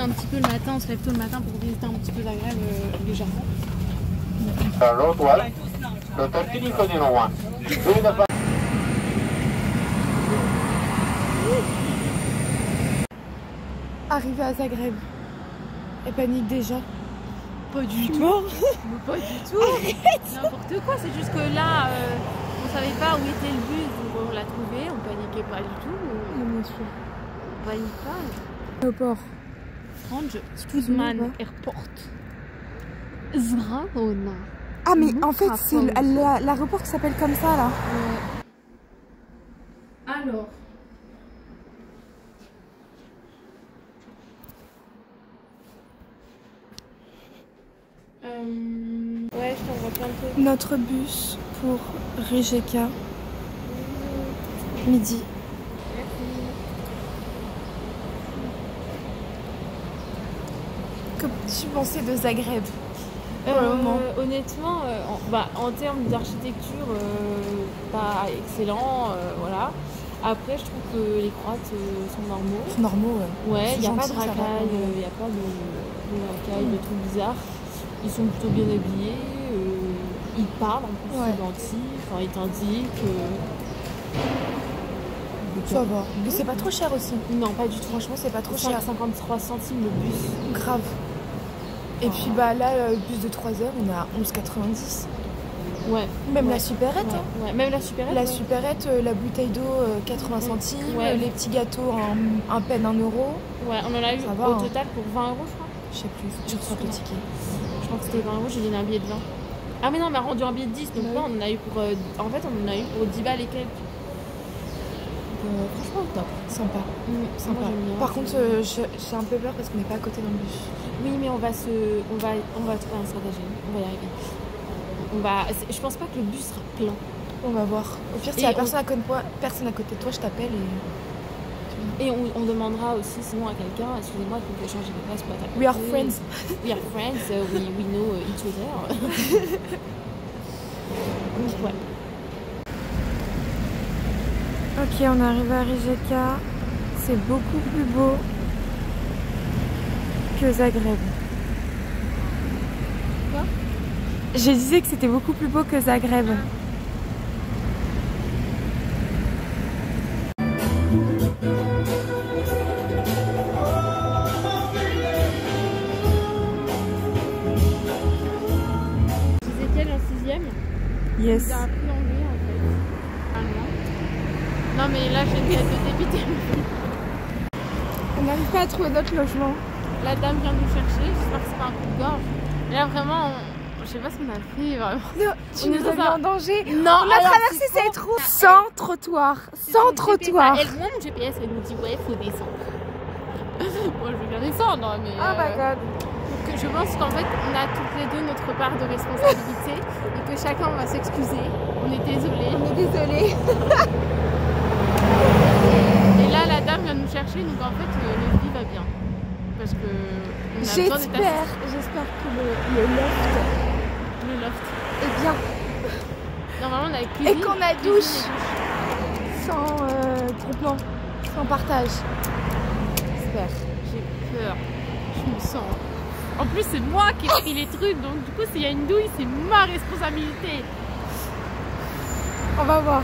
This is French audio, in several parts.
un petit peu le matin, on se lève tôt le matin pour visiter un petit peu Zagreb légèrement. Arrivé à Zagreb, elle panique déjà. Pas du tout. Pas du tout. N'importe quoi, c'est juste que là, on savait pas où était le bus, donc on l'a trouvé, on paniquait pas du tout. On panique pas. Aéroport. Strange Studman Airport. Zraona. Ah mais en fait c'est l'aéroport qui s'appelle comme ça là. Alors. Ouais, je t'envoie plein de trucs. Notre bus pour Rijeka. Midi. Que tu pensais de Zagreb? Honnêtement, en termes d'architecture, pas excellent, voilà. Après, je trouve que les Croates sont normaux. Normaux, ouais. Ouais, il n'y a pas de racailles, il n'y a pas de racailles, de trucs bizarres. Ils sont plutôt bien habillés, ils parlent en plus, c'est gentil, enfin ils t'indiquent. Ça va. Mais c'est pas trop cher aussi. Non, pas du tout. Franchement, c'est pas trop cher. 53 centimes le bus. Grave. Et puis bah là, le bus de 3 heures, on est à 11,90. Ouais. Même la supérette. Ouais. Hein. Ouais. Même la supérette. La supérette, la bouteille d'eau 80 centimes, les petits gâteaux à peine 1 euro. Ouais, on en a eu au total pour 20 euros, je crois. Je sais plus, faut que je reçoive le ticket. Je crois que c'était 20 euros, j'ai donné un billet de 20. Ah mais non, on m'a rendu un billet de 10, donc là on en a eu pour. En fait, on en a eu pour 10 balles et quelques. Franchement, top. Sympa. Sympa. Par contre, j'ai un peu peur parce qu'on n'est pas à côté dans le bus. Oui, mais on va trouver un stratagème. On va y arriver. Je pense pas que le bus sera plein. On va voir. Au pire, s'il y a personne à côté de toi, je t'appelle et on demandera aussi sinon à quelqu'un, excusez-moi, qu'on peut changer de place pour attaquer. We are friends. We are friends, we know each other. Donc, ouais. Ok, on est arrivé à Rijeka. C'est beaucoup plus beau que Zagreb. Quoi? Je disais que c'était beaucoup plus beau que Zagreb. Ezekiel en 6ème. Yes. Il a appris l'anglais en fait. Allemand. Non mais là j'ai une tête de débité. On n'arrive pas à trouver notre logement. La dame vient nous chercher, j'espère que c'est pas un coup de gorge. Et là vraiment, je sais pas ce qu'on a fait vraiment. Non, tu nous as mis en danger. Non, on a traversé cette route sans trottoir. Sans trottoir. Mon GPS elle nous dit ouais faut descendre. Moi je veux bien descendre mais... Oh my god. Donc, je pense qu'en fait on a toutes les deux notre part de responsabilité et que chacun va s'excuser. On est désolé. On est désolé. Et là la dame vient nous chercher donc en fait notre vie va bien. Parce que on a besoin d'être j'espère que le loft est bien. Normalement on a cuisine. Et qu'on a douche. Sans trop-plan. Sans partage. J'espère. J'ai peur. Je me sens. En plus c'est moi qui ai pris les trucs donc du coup s'il y a une douille c'est ma responsabilité. On va voir.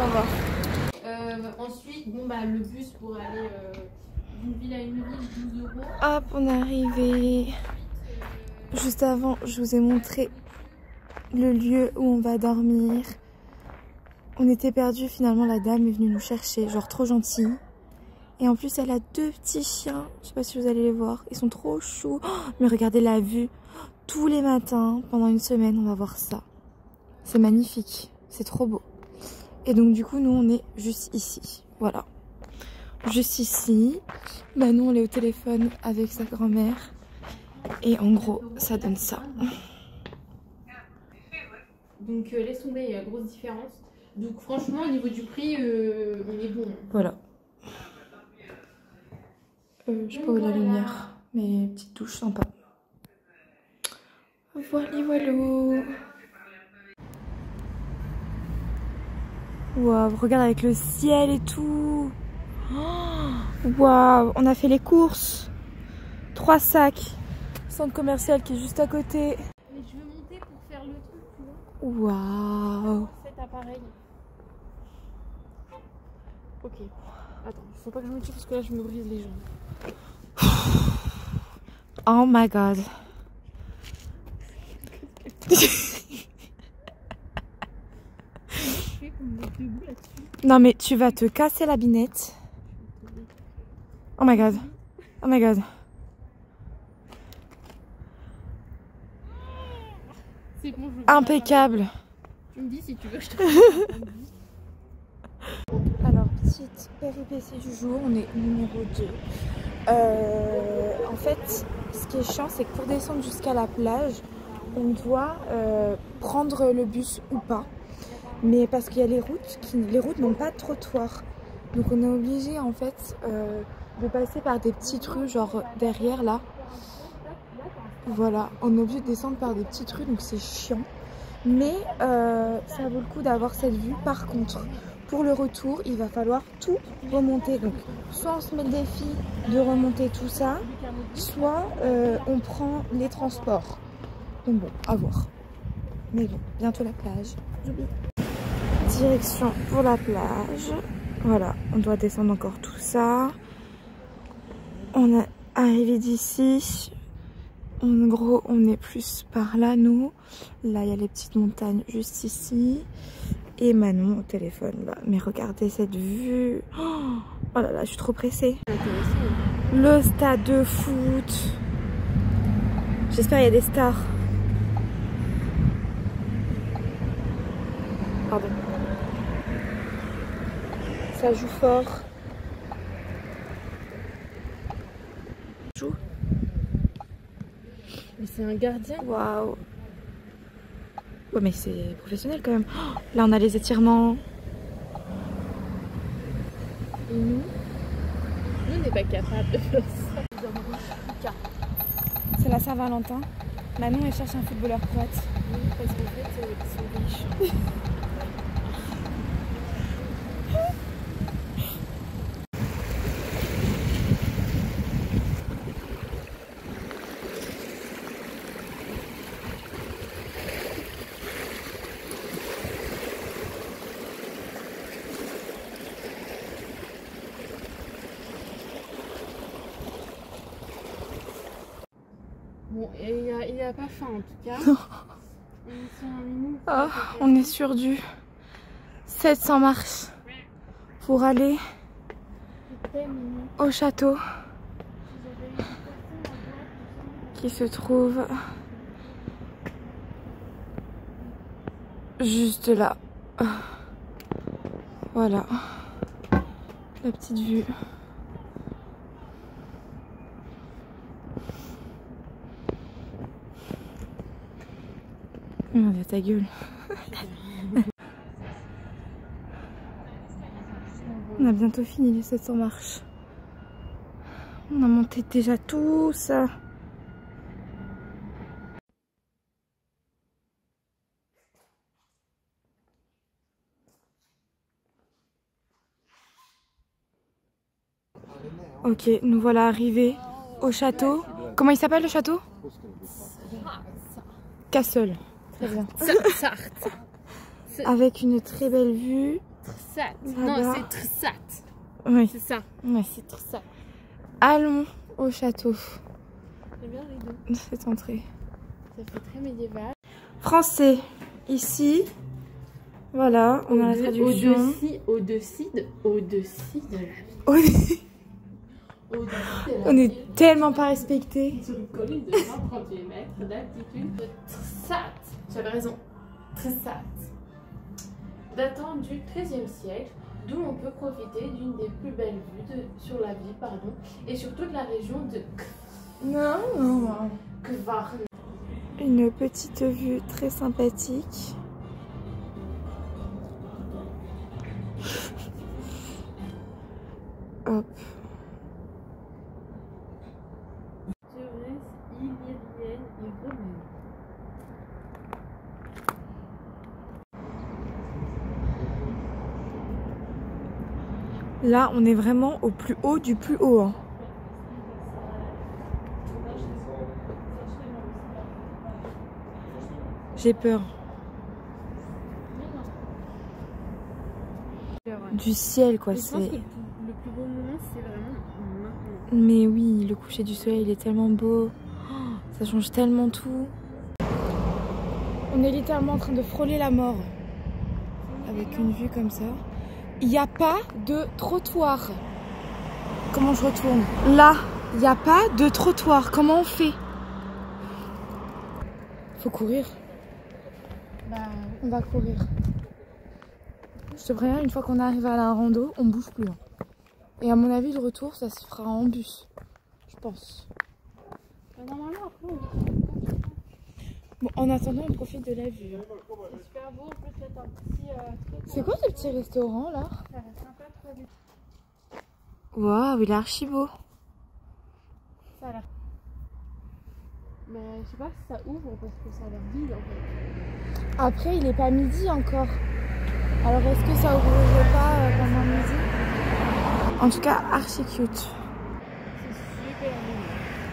Ensuite le bus pour aller d'une ville à une ville 12 euros. Hop, on est arrivé. Juste avant, je vous ai montré le lieu où on va dormir. On était perdus, finalement la dame est venue nous chercher, genre trop gentille. Et en plus elle a 2 petits chiens, je sais pas si vous allez les voir, ils sont trop choux. Oh, mais regardez la vue, tous les matins, pendant une semaine, on va voir ça. C'est magnifique, c'est trop beau. Et donc du coup nous on est juste ici, voilà. Juste ici, nous on est au téléphone avec sa grand-mère. Et en gros, ça donne ça. Donc laisse tomber, il y a grosse différence. Donc franchement au niveau du prix, on est bon. Voilà. Je sais pas où est la lumière, mais petite douche sympa. Voilà. Waouh, regarde avec le ciel et tout. Waouh, on a fait les courses. 3 sacs. Centre commercial qui est juste à côté. Mais je veux monter pour faire le truc, tu vois. Waouh. Cet appareil. Ok. Attends, faut pas que je me tue parce que là je me brise les jambes. Oh my god. Non mais tu vas te casser la binette. Oh my god. Oh my god. C'est bon, je veux Impeccable. tu me dis si tu veux, je te Alors, petite péripétie du jour, on est numéro 2. En fait, ce qui est chiant, c'est que pour descendre jusqu'à la plage, on doit prendre le bus ou pas. Mais parce qu'il y a les routes n'ont pas de trottoir. Donc on est obligé en fait de passer par des petites rues, genre derrière là. Voilà, on est obligé de descendre par des petites rues, donc c'est chiant. Mais ça vaut le coup d'avoir cette vue. Par contre, pour le retour, il va falloir tout remonter. Donc, soit on se met le défi de remonter tout ça, soit on prend les transports. Donc bon, à voir. Mais bon, bientôt la plage. J'oublie. Direction pour la plage. Voilà, on doit descendre encore tout ça. On est arrivé d'ici. En gros, on est plus par là, nous. Là, il y a les petites montagnes juste ici. Et Manon au téléphone, là. Mais regardez cette vue. Oh là là, je suis trop pressée. Le stade de foot. J'espère qu'il y a des stars. Pardon. Ça joue fort. Joue. Mais c'est un gardien. Waouh. Ouais, mais c'est professionnel quand même. Oh, là, on a les étirements. Et nous on n'est pas capable de faire ça. C'est la Saint-Valentin. Manon, elle cherche un footballeur croate. Oui, parce qu'en fait, ils sont riches. Bon, et il a pas faim en tout cas. Oh, on est sur du 700 marches pour aller au château qui se trouve juste là. Voilà la petite vue. Regarde ta gueule. On a bientôt fini les 700 marches. On a monté déjà tout ça. Ok, nous voilà arrivés au château. Comment il s'appelle le château? Castle. Très bien. Sarthe. Avec une très belle vue. Trsat. Non, c'est Trsat. Oui. C'est ça. Ouais. C'est Trsat. Allons au château. J'aime bien les deux. Cette entrée. Ça fait très médiéval. Français. Ici. Voilà, on a la traduction. Au-dessus de la vie. On est tellement pas respectés. Sur une colline de 138 mètres d'altitude de Trsat. J'avais raison. Trsat. Datant du XIIIe siècle, d'où on peut profiter d'une des plus belles vues sur la ville, et sur toute la région de Kvarn. Une petite vue très sympathique. Hop. Illyrienne et romaine. Là, on est vraiment au plus haut du plus haut. Hein. J'ai peur. Du ciel quoi, c'est... Le plus beau moment c'est vraiment maintenant. Mais oui, le coucher du soleil il est tellement beau. Oh, ça change tellement tout. On est littéralement en train de frôler la mort. Avec une vue comme ça. Il n'y a pas de trottoir. Comment je retourne? Là, il n'y a pas de trottoir. Comment on fait? Faut courir. Bah, on va courir. Je te préviens, une fois qu'on arrive à la rando, on bouge plus. Hein. Et à mon avis, le retour, ça se fera en bus. Je pense. Normalement, après, bon, en attendant, on profite de la vue. c'est super beau. En plus, là, t'as un petit... c'est quoi ce petit restaurant, là? Ça reste sympa, très bien. Waouh, il est archi beau. Ça a l'air... Mais je sais pas si ça ouvre parce que ça a l'air vide, en fait. Après, il est pas midi encore. Alors, est-ce que ça ouvrirait pas pendant midi? En tout cas, archi cute. C'est super mignon.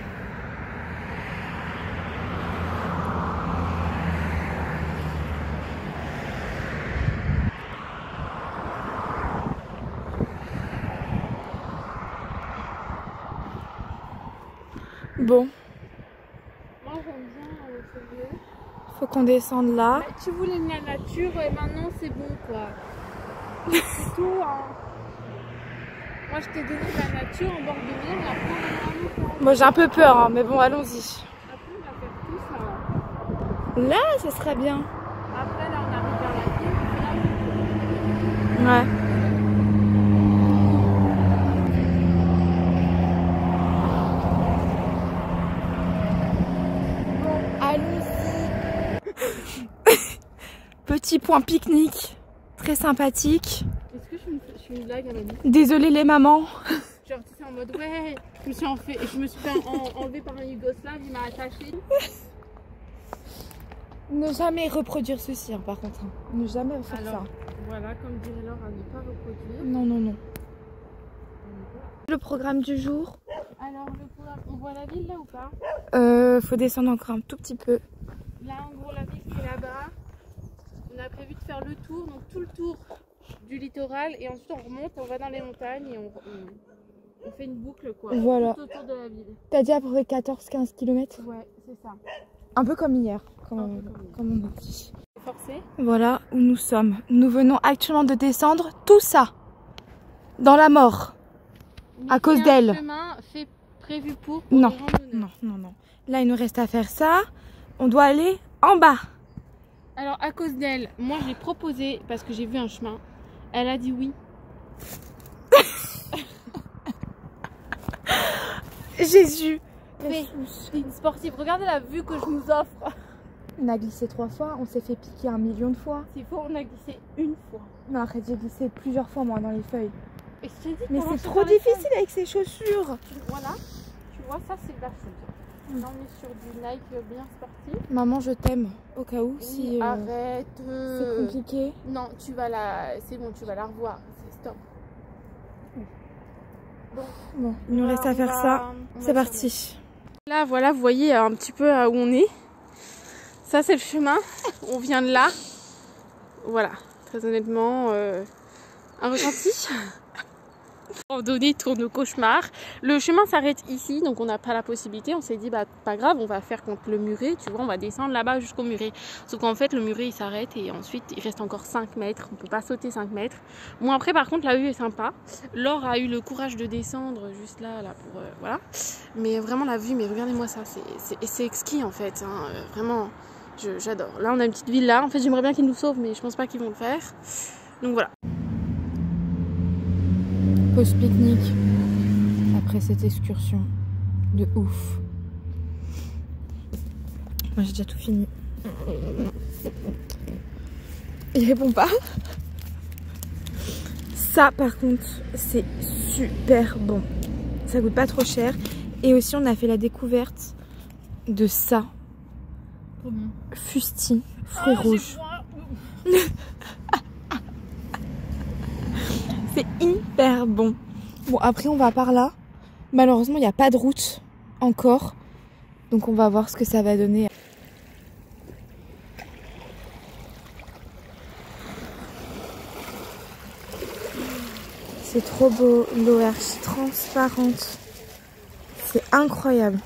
Bon. Moi, j'aime bien ce lieu. Faut qu'on descende là. Mais tu voulais la nature et maintenant c'est bon quoi. C'est tout hein. Moi je t'ai donné de la nature en bord de mer et après on va vraiment faire... Moi j'ai un peu peur hein, mais bon allons-y. Après on va faire tout ça. Là ça serait bien. Après là on arrive vers la ville. Ouais. Bon, allons-y. Petit point pique-nique. Très sympathique. Est-ce que je fais une blague à Manu? Désolée les mamans. Genre tu sais en mode ouais, je me suis fait enlever par un Yougoslave, il m'a attaché. Ne jamais reproduire ceci hein, par contre. Hein. Ne jamais faire Alors, ça. voilà, comme dirait Laure, à ne pas reproduire. Non, non, non. Le programme du jour. Alors le programme, on voit la ville là ou pas? Faut descendre encore un tout petit peu. Là en gros la ville c'est là-bas. On a prévu de faire le tour, donc tout le tour du littoral et ensuite on remonte, on va dans les montagnes et on fait une boucle quoi. Voilà. Tout autour de la ville. T'as dit à peu près 14-15 km. Ouais, c'est ça. Un peu comme hier, comme Un peu comme hier. on a dit. Forcé. Voilà où nous sommes. Nous venons actuellement de descendre tout ça dans la mort. À cause d'elle. Un chemin fait prévu pour Non, les randonneurs. non, non, non. Là, il nous reste à faire ça. On doit aller en bas. Alors à cause d'elle, moi j'ai proposé parce que j'ai vu un chemin. Elle a dit oui. Jésus. Mais c'est une sportive. Regardez la vue que je nous offre. On a glissé 3 fois, on s'est fait piquer 1 million de fois. C'est faux, on a glissé une fois. Non, arrête, j'ai glissé plusieurs fois moi dans les feuilles. Et je t'ai dit Mais comment c'est se trop faire les difficile avec ces chaussures. feuilles. Voilà, tu vois, ça c'est de la chaude. Là on est sur du Nike bien sportif. Maman, je t'aime. Au cas où, si Arrête. c'est compliqué. Non, tu vas la. C'est bon, tu vas la revoir. C'est stop. Bon, il nous reste à faire ça. C'est parti. Là, voilà, vous voyez un petit peu où on est. Ça, c'est le chemin. On vient de là. Voilà, très honnêtement, un ressenti. Randonnée tourne au cauchemar. Le chemin s'arrête ici, donc on n'a pas la possibilité. On s'est dit, bah pas grave, on va faire contre le muret. Tu vois, on va descendre là-bas jusqu'au muret. Sauf qu'en fait, le muret il s'arrête et ensuite il reste encore 5 mètres. On peut pas sauter 5 mètres. Bon, après, par contre, la vue est sympa. Laure a eu le courage de descendre juste là pour voilà. Mais vraiment, la vue, mais regardez-moi ça, c'est exquis en fait. Hein, vraiment, j'adore. Là, on a une petite villa. En fait, j'aimerais bien qu'ils nous sauvent, mais je pense pas qu'ils vont le faire. Donc voilà. Pause pique-nique après cette excursion de ouf. Moi j'ai déjà tout fini. Il répond pas. Ça par contre c'est super bon. Ça coûte pas trop cher. Et aussi on a fait la découverte de ça. Fusti, fruits rouges. C'est hyper bon. Bon, après, on va par là. Malheureusement, il n'y a pas de route encore. Donc, on va voir ce que ça va donner. C'est trop beau, l'eau est archi transparente. C'est incroyable.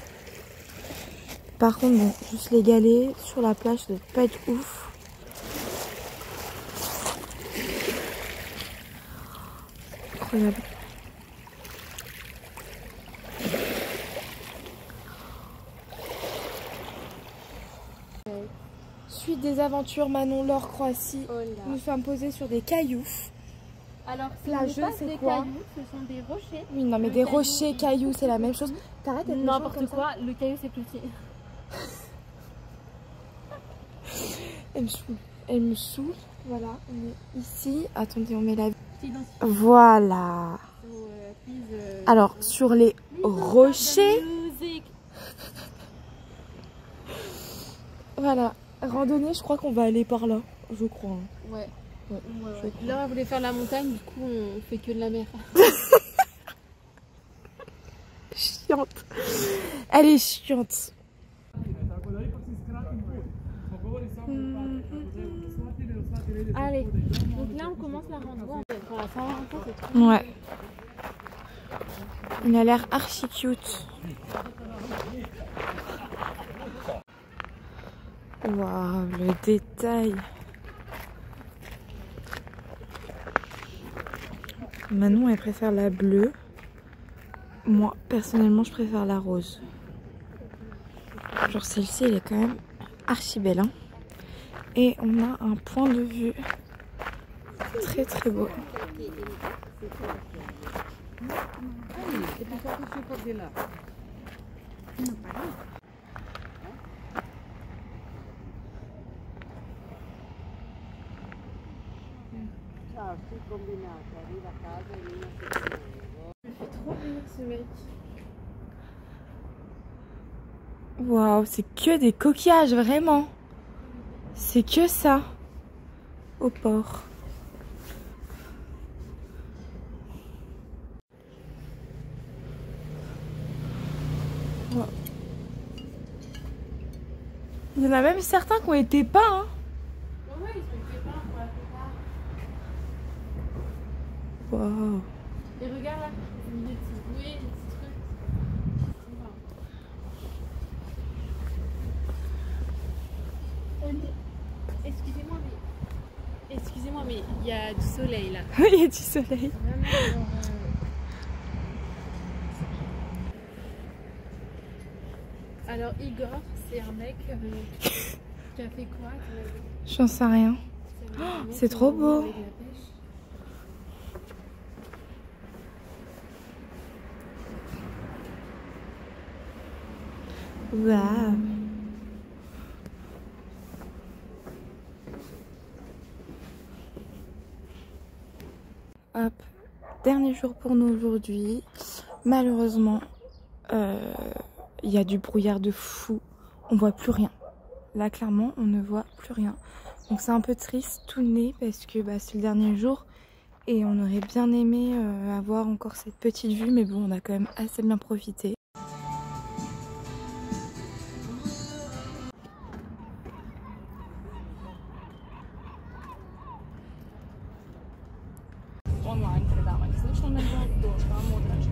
Par contre, bon, juste les galets sur la plage, ça doit pas être ouf. Incroyable. Suite des aventures, Manon, Laure, Croatie, nous sommes posés sur des cailloux. Alors, plageux, c'est quoi? cailloux, ce sont des rochers. Oui, non, mais des rochers, cailloux, c'est la même chose. T'arrêtes d'être méchante N'importe quoi, le caillou c'est plus petit. Elle me saoule. Voilà, on est ici. Attendez, on met la... Voilà. Alors, sur les rochers... Voilà. Randonnée, je crois qu'on va aller par là. Je crois. Hein. Ouais. Là, on voulait faire la montagne, du coup, on fait que de la mer. Chiante. Elle est chiante. Allez, donc là, on commence la randonnée. Pour la Saint-Valentin, c'est trop. Ouais. Il a l'air archi cute. Waouh, le détail. Manon, elle préfère la bleue. Moi, personnellement, je préfère la rose. Genre celle-ci, elle est quand même archi belle. Hein. Et on a un point de vue très très beau. Ce mec. Waouh, c'est que des coquillages, vraiment. C'est que ça au port. Wow. Il y en a même certains qui ont été peints. Hein. Ouais, ils ont été peints pour la plupart. Waouh. Et regarde là, il y a des petits bouées, des petits trucs. Excusez-moi, mais il y a du soleil là. Il y a du soleil. Alors Igor, c'est un mec qui a fait quoi? J'en sais rien. C'est trop beau. Waouh. Hop, dernier jour pour nous aujourd'hui. Malheureusement, il y a du brouillard de fou. On voit plus rien. Là, clairement, on ne voit plus rien. Donc c'est un peu triste tout le nez parce que bah, c'est le dernier jour et on aurait bien aimé avoir encore cette petite vue, mais bon, on a quand même assez bien profité. Online für damals nicht und dann durchfahren oder